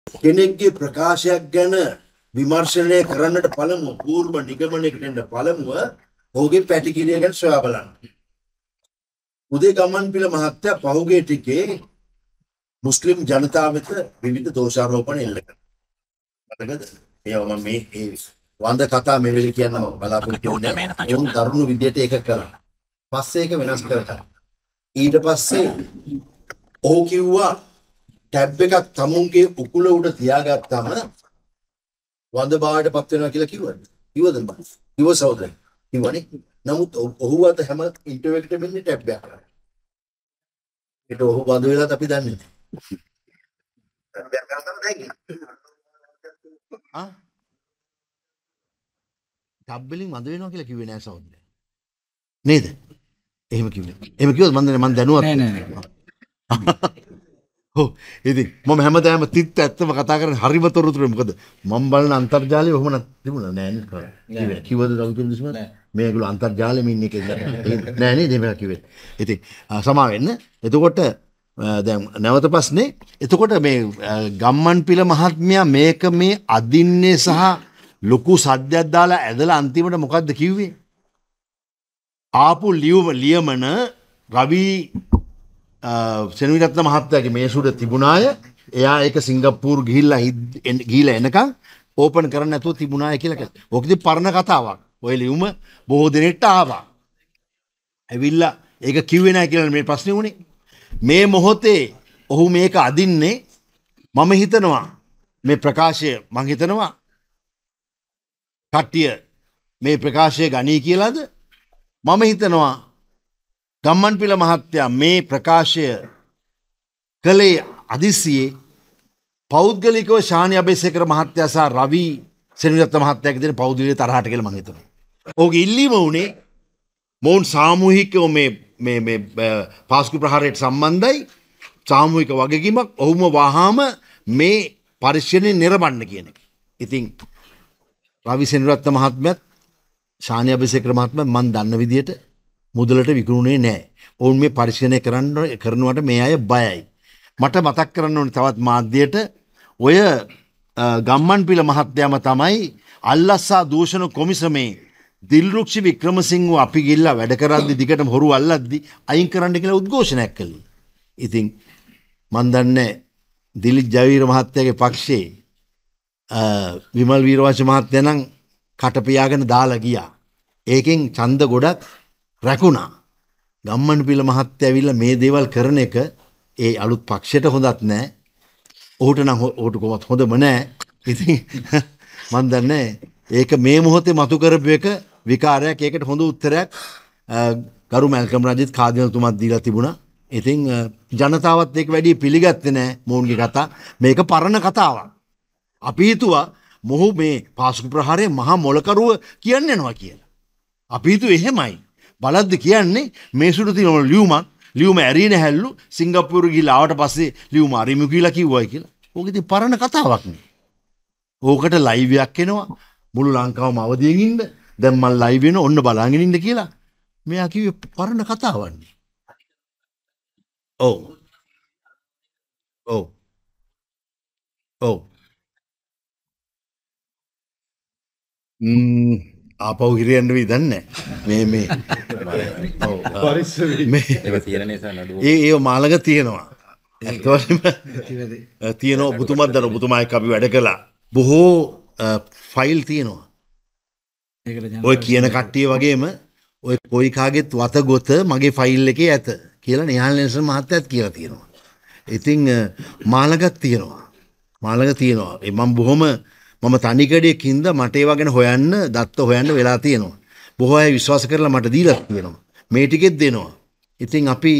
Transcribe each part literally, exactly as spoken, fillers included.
කෙනෙක්ගේ ප්‍රකාශයක් ගැන විමර්ශනය කරන්නට පළමුව පූර්ව නිගමනයකට එන්න පළමුව ඔහුගේ පැටිකිරිය ගැන සොයා බලන්න. උදේ ගමන්පිල මහත්තයා පහුගිය ටිකේ මුස්ලිම් ජනතාව වෙත විවිධ දෝෂාරෝපණ එල්ල කළා. මතකද? ඒවා මම මේ ඒ වන්ද කතා මේ වෙලේ කියන්න බලාපොරොත්තු වෙන්නේ. ඒවුන් දරුණු විදියට ඒක කරා. පස්සේ ඒක වෙනස් කරලා. ඊට පස්සේ ඔහු කිව්වා ටැබ් එකක් තමුන්ගේ උකුල උඩ තියාගත්තාම වඳ බාහිරටපත් වෙනවා කියලා කිව්වද? කිව්වද මම? කිව්ව සහෝදරය. කිව්වනේ. නමුත් ඔහු අත හැම ඉන්ටර්විව් එකකටම ඉන්නේ ටැබ් එකක්. ඒක ඔහු වඳ වෙලාත් අපි දන්නේ නැහැ. ටැබ් එකක් ගන්න තමයි ආ ටැබ් වලින් වඳ වෙනවා කියලා කිව්වේ නෑ සහෝදරය. නේද? එහෙම කිව්වේ. එහෙම කිව්වොත් මම මම දැනුවත් නෑ නෑ නෑ. ඔව් ඉතින් මම හැමදාම තිත් ඇත්තම කතා කරන්නේ හරිම තොරතුරු මොකද මම බලන අන්තර්ජාලය ඔහොම තිබුණා නෑ නේද කිව්වද දවතුන් දිස්ම මේගොල්ලෝ අන්තර්ජාලෙම ඉන්නේ කියලා නෑ නේද මේක කිව්වේ ඉතින් සමා වෙන්න එතකොට දැන් නැවත ප්‍රශ්නේ එතකොට මේ ගම්මන්පිල මහත්මයා මේක මේ අදින්නේ සහ ලොකු සද්දයක් දාලා ඇදලා අන්තිමට මොකද්ද කිව්වේ ආපු ලියමන රවි සෙනවිරත්න මහත්තයාගේ මේසුඩ තිබුණාය එයා ඒක සිංගප්පූරු ගිහිල්ලා ගිහිල්ලා එනකන් ඕපන් කරන්න නැතුව තිබුණාය කියලා කිව්වා. ඕකදී පරණ කතාවක්. ඔය ලියුම බොහෝ දිනෙකට ආවා. ඇවිල්ලා ඒක කිව්වේ නැහැ කියලා මේ ප්‍රශ්නේ උනේ. මේ මොහොතේ ඔහු මේක අදින්නේ මම හිතනවා මේ ප්‍රකාශය මම හිතනවා කට්ටිය මේ ප්‍රකාශය ගනී කියලාද මම හිතනවා ගම්මන්පිල මහත්තයා මේ ප්‍රකාශය කළේ අදිසියේ පෞද්ගලිකව ශානි අබේසේකර මහත්තයා සහ රවි සෙනවිරත්න මහත්තයාගේ දෙන පෞද්ගලික තරහට කියලා මම හිතනවා. ඔහුගේ ඉල්ලීම උනේ මොවුන් සාමූහිකව මේ මේ මේ පාස්කු ප්‍රහාරයට සම්බන්ධයි සාමූහික වගකීමක් ඔහුම වහාම මේ පරිශ්‍රණය නිර්වන්න කියන එක. ඉතින් රවි සෙනවිරත්න මහත්මයාත් ශානි අබේසේකර මහත්මයා මම දන්න විදියට මුදලට විකුණුනේ නැහැ. ඔවුන් මේ පරිශීලනය කරන්න කරනවට මේ අය බයයි. මට මතක් කරන්න ඕනේ තවත් මාධ්‍යයට ඔය ගම්මන්පිල මහත්තයාම තමයි අල්ලස්සා දූෂණ කොමිසමේ දිල්රුක්ෂි වික්‍රමසිංහ අපි ගිල්ලා වැඩ කරද්දි දිගටම හොරු අල්ලද්දි අයින් කරන්න කියලා උද්ඝෝෂණයක් කළේ. ඉතින් මන් දන්නේ දිලිත් ජයවීර මහත්තයාගේ පක්ෂේ විමල් වීරවංශ මහත්තයා නම් කට පියාගෙන දාලා ගියා. ඒකෙන් ඡන්ද ගොඩක් රැකුණා. ගම්මන්පිල මහත්තයා ඇවිල්ලා මේ දේවල් කරන එක ඒ අලුත් පක්ෂයට හොඳත් නැහැ. ඔහුට නම් ඔහුට කොහොමත් හොඳම නැහැ. ඉතින් මම දන්නේ ඒක මේ මොහොතේ මතු කරපු එක විකාරයක්. ඒකට හොඳ උත්තරයක් ගරු මල්කම් රජිත් කාදිනල්තුමාත් දීලා තිබුණා. ඉතින් ජනතාවත් ඒක වැඩි පිළිගත්තේ නැහැ මොවුන්ගේ කතා. මේක පරණ කතාවක්. අපි හිතුවා මොහු මේ පාස්කු ප්‍රහාරයේ මහා මොලකරුව කියන්නේ යනවා කියලා. අපි හිතුවේ එහෙමයි. බලද්දි කියන්නේ මේ සුදු තියෙන ලියුමක් ලියුම ඇරින හැල්ලු සිංගප්පූරු ගිහලා ආවට පස්සේ ලියුම අරිමු කියලා කිව්වයි කියලා. ඕක ඉතින් පරණ කතාවක් නේ. ඕකට ලයිව් එකක් එනවා මුළු ලංකාවම අවදියෙන් ඉන්න. දැන් මම ලයිව් වෙන ඔන්න බලාගෙන ඉන්න කියලා. මෙයා කිව්වේ පරණ කතාවක් නේ. ඔව්. ඔව්. ඔව්. ම්ම් ආපහු හිරියන්න වෙයි දන්නේ මේ මේ ඔව් මේ ඒක තියෙන නිසා නඩුව ඒ ඒ මාළඟ තියෙනවා ඇත්තටම තියෙනවා ඔබතුමාත් දන්න ඔබතුමා එක්ක අපි වැඩ කළා බොහෝ ෆයිල් තියෙනවා ඔය කියන කට්ටිය වගේම ඔය කොයි කාගෙත් වත ගොත මගේ ෆයිල් එකේ ඇත කියලා නිහාල් නෙල්සන් මහත්තයාත් කියලා තියෙනවා. ඉතින් මාළඟක් තියෙනවා මාළඟ තියෙනවා ඒ මම බොහොම මම තනිකඩයකින්ද මට ඒවා ගැන හොයන්න දත්ත හොයන්න වෙලා තියෙනවා. බොහෝ අය විශ්වාස කරලා මට දීලා තියෙනවා. මේ ටිකෙත් දෙනවා. ඉතින් අපි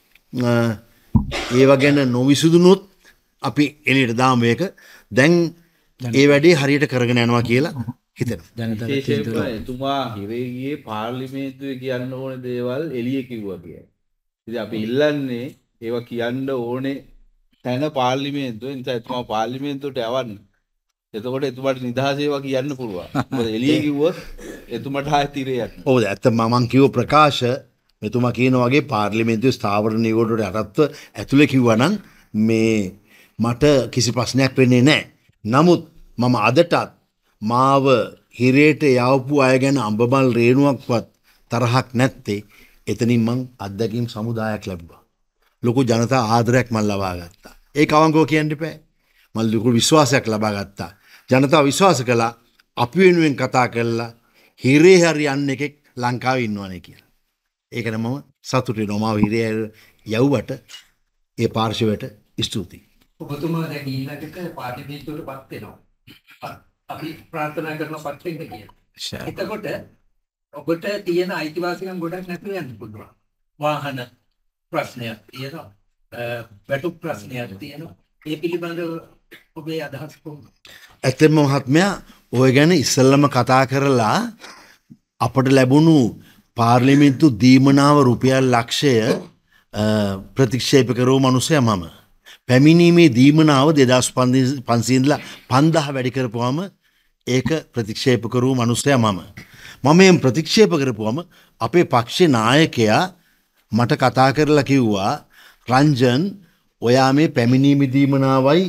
ඒවා ගැන නොවිසුදුනොත් අපි එළියට දාමු ඒක. දැන් ඒ වැඩේ හරියට කරගෙන යනවා කියලා හිතෙනවා. විශේෂයෙන්ම එතුමා හිරේ ගියේ පාර්ලිමේන්තුවේ කියන්න ඕනේ දේවල් එළිය කිව්වා කියලා. ඉතින් අපි ඉල්ලන්නේ ඒවා කියන්න ඕනේ තැන පාර්ලිමේන්තුවේ. නිසා එතුමා පාර්ලිමේන්තුවට යවන්න. එතකොට එතුමාට නිදහස ඒවා කියන්න පුළුවන්. මොකද එළිය කිව්වොත් එතුමාට ආයෙත් ඉරේ යනවා. ඔව් ඇත්තම මම කිව්ව ප්‍රකාශ මෙතුමා කියන වගේ පාර්ලිමේන්තුවේ ස්ථාවර නියෝජනයට යටත්ව ඇතුලේ කිව්වා නම් මේ මට කිසි ප්‍රශ්නයක් වෙන්නේ නැහැ. නමුත් මම අදටත් මාව හිරේට යවපු අය ගැන අඹමල් රේණුවක්වත් තරහක් නැත්තේ එතනින් මං අත්දැකීම් සමුදායක් ලැබුවා. ලොකු ජනතා ආදරයක් මම ලබා ගත්තා. ඒක අවංකව කියන්න එපා. මම ලොකු විශ්වාසයක් ලබා ගත්තා. ජනතාව විශ්වාස කළා අපි වෙනුවෙන් කතා කළා හිරේ හරි යන්න එකෙක් ලංකාවේ ඉන්නවනේ කියලා. ඒකට මම සතුටු වෙනවා. මාව හිරේ යවුවට ඒ පාර්ශවයට ස්තුතියි. ඔබතුමා දැන් ඊළඟට පාර්ලිමේන්තුවට පත් වෙනවා. අපි ප්‍රාර්ථනා කරනවා පත් වෙන්න කියලා. එතකොට ඔබට තියෙන අයිතිවාසිකම් ගොඩක් නැතුව යන්න පුළුවන්. වාහන ප්‍රශ්නයක් තියෙනවා. වැටුප් ප්‍රශ්නයක් තියෙනවා. ඒ පිළිබඳව ඔබේ අදහස් කොහොමද? ඇත්තම මහත්මයා ඔය ගැන ඉස්සෙල්ලම කතා කරලා අපට ලැබුණු පාර්ලිමේන්තු දීමනාව රුපියල් ලක්ෂය ප්‍රතික්ෂේප කරව මනුස්සයා මම. පැමිණීමේ දීමනාව දෙදහස් පන්සියය ඉඳලා පන්දාහ වැඩි කරපුවාම ඒක ප්‍රතික්ෂේප කරව මනුස්සයා මම. මම එම් ප්‍රතික්ෂේප කරපුවම අපේ පක්ෂේ නායකයා මට කතා කරලා කිව්වා රංජන් ඔයා මේ පැමිණීමේ දීමනාවයි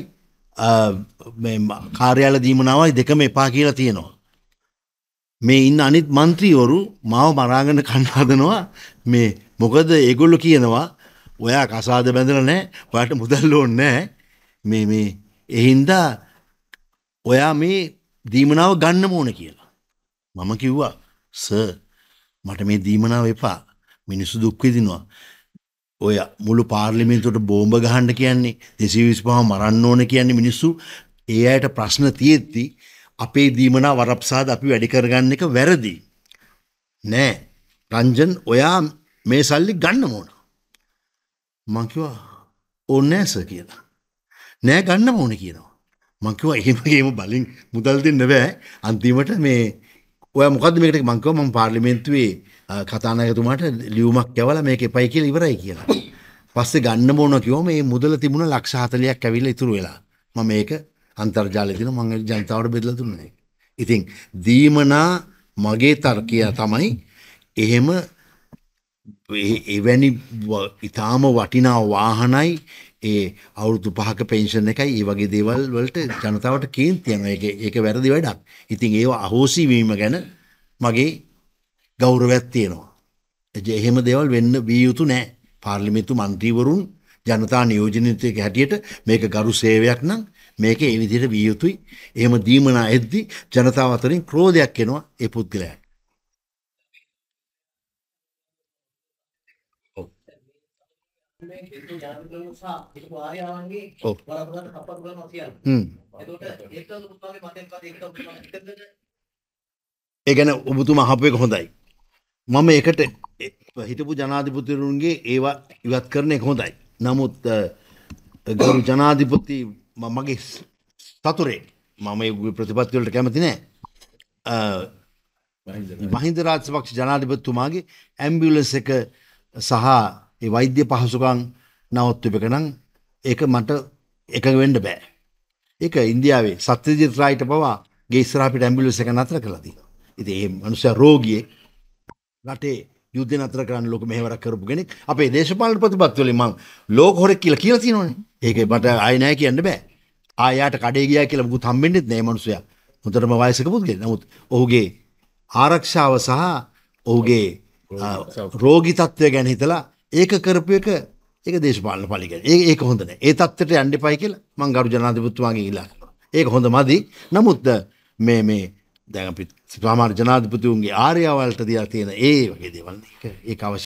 කාර්යාල දීමනාවයි දෙකම එපා කියලා තියෙනවා. මේ ඉන්න අනිත් මන්ත්‍රීවරු මාව මරාගෙන කන්න හදනවා. මේ මොකද ඒගොල්ලෝ කියනවා ඔයා කසාද බැඳලා නැහැ. ඔයාට මුදල් ඕනේ නැහැ. මේ මේ ඒ හින්දා ඔයා මේ දීමනාව ගන්න ඕන කියලා. මම කිව්වා සර් මට මේ දීමනාව එපා. මිනිස්සු දුක් විඳිනවා. ඔය මුළු පාර්ලිමේන්තුවට බෝම්බ ගහන්න කියන්නේ දෙසිය විසිපහ මරන්න ඕන කියන්නේ මිනිස්සු ඒ අයට ප්‍රශ්න තියෙද්දි අපේ දීමනාව වරප්සාද අපි වැඩි කරගන්න එක වැරදි. නෑ රංජන් ඔයා මේ සල්ලි ගන්න ඕන. මං කිව්වා ඕනේ නෑ සර් කියලා. නෑ ගන්න ඕනේ කියනවා. මං කිව්වා එහෙම ගේම බලින් මුදල් දෙන්න බෑ. අන්තිමට මේ ඔයා මොකද්ද මේකට මං කිව්වා මම පාර්ලිමේන්තුවේ කතානායකතුමාට ලියුමක් යවලා මේක එපයි කියලා ඉවරයි කියලා. පස්සේ ගන්න ඕන කිව්වම මේ මුදල තිබුණ ලක්ෂ හතළියක් ඇවිල්ලා ඉතුරු වෙලා. මම මේක අන්තර්ජාලයේ දින මම ජනතාවට බෙදලා දුන්නා. ඉතින් දීමනා මගේ තර්කය තමයි එහෙම එවැනි ඉතාම වටිනා වාහනයි ඒ අවුරුදු පහක පෙන්ෂන් එකයි ඒ වගේ දේවල් වලට ජනතාවට කේන්ති යනවා. ඒක ඒක වැරදි වැඩක්. ඉතින් ඒව අහෝසි වීම ගැන මගේ ගෞරවයක් තියෙනවා. එහෙම දේවල් වෙන්න විය යුතු නෑ. පාර්ලිමේන්තු මන්ත්‍රීවරුන් ජනතා නියෝජනයක හැටියට මේක ගරු සේවයක් නම් මේක ඒ විදිහට විය යුතුයි. එහෙම දීමනා එද්දි ජනතාව අතරින් ක්‍රෝධයක් එනවා ඒ පුද්ගලයාට. ඒ ගැන ඔබතුමා අහපු එක හොඳයි. මම ඒකට හිටපු ජනාධිපතිවරුන්ගේ ඒවා ඉවත් කරන එක හොඳයි. නමුත් ගරු ජනාධිපති මගේ සතුරේ මම ඒ ප්‍රතිපත්ති වලට කැමති නෑ. මහින්ද රාජපක්ෂ ජනාධිපතිතුමාගේ ඇම්බියුලන්ස් එක සහ ඒ වෛද්‍ය පහසුකම් නවත්වපු එක නම් ඒක මට එකඟ වෙන්න බෑ. ඒක ඉන්දියාවේ සත්‍යජිත් රායිට පවා ගේ ඉස්සරහ පිට ඇම්බියුලන්ස් එක නතර කළා තියෙනවා. ඉතින් මේ මනුස්සයා රෝගියෙක් රටේ යුද්ධ නතර කරන්න ලොකු මෙහෙවරක් කරපු කෙනෙක්. අපේ දේශපාලන ප්‍රතිපත්ති වලින් මම ලෝක හොරෙක් කියලා කියලා තියෙනවනේ. ඒක මට ආයෙ නැහැ කියන්න බෑ. ආයාට කඩේ ගියා කියලා මුකුත් හම්බෙන්නෙත් නෑ මනුස්සයා. හොඳටම වයසක පුද්ගලෙක්. නමුත් ඔහුගේ ආරක්ෂාව සහ ඔහුගේ රෝගී තත්ත්වය ගැන හිතලා ඒක කරපු එක ඒක දේශපාලන පරිගණක. ඒක ඒක හොඳ නෑ. ඒ තත්ත්වයට යන්න එපයි කියලා මම ගරු ජනාධිපතිතුමාගෙන් ඉල්ලා කරනවා. ඒක හොඳ මදි. නමුත් මේ මේ දැන් අපි සාමාන්‍ය ජනාධිපතිතුන්ගේ ආර්යවලට දිලා තියෙන ඒ වගේ දේවල් ඒක ඒක අවශ්‍ය